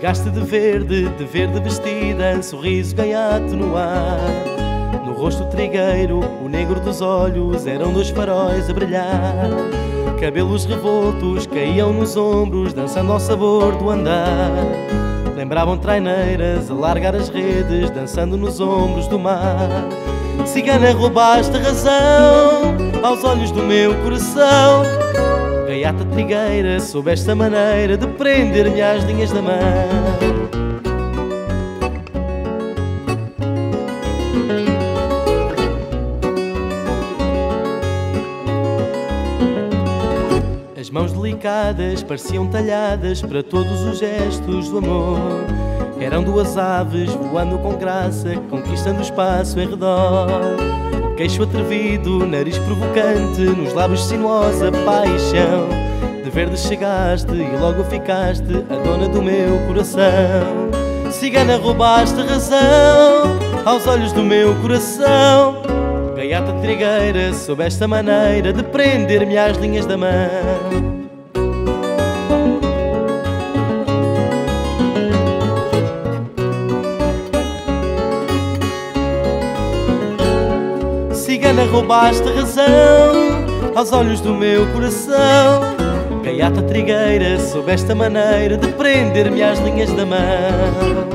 Chegaste de verde vestida, sorriso gaiato no ar. No rosto trigueiro, o negro dos olhos eram dois faróis a brilhar. Cabelos revoltos caíam nos ombros, dançando ao sabor do andar. Lembravam traineiras a largar as redes, dançando nos ombros do mar. Cigana, roubaste a razão aos olhos do meu coração. Gaiata trigueira, sob esta maneira de prender-me às linhas da mão. As mãos delicadas pareciam talhadas para todos os gestos do amor. Eram duas aves voando com graça, conquistando o espaço em redor. O queixo atrevido, nariz provocante, nos lábios sinuosa paixão. De verde chegaste e logo ficaste a dona do meu coração. Cigana, roubaste a razão aos olhos do meu coração. Gaiata trigueira, sob esta maneira de prender-me às linhas da mão. Cigana, roubaste a razão aos olhos do meu coração. Gaiata trigueira, sob esta maneira de prender-me às linhas da mão.